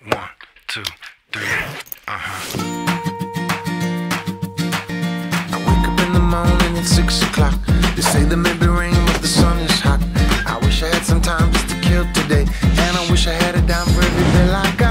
1, 2, 3. I wake up in the morning at 6 o'clock. They say there may be rain, but the sun is hot. I wish I had some time just to kill today, and I wish I had it down for every bill I got.